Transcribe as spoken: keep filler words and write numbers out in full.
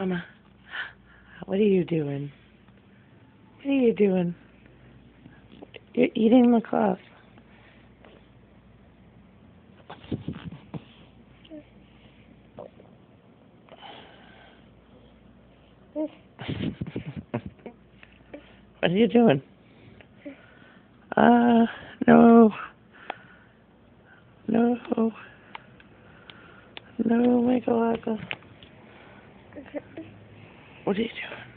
Mama, what are you doing? What are you doing? You're eating the cloth. What are you doing? Uh, no. No. No, Michael. What are you doing?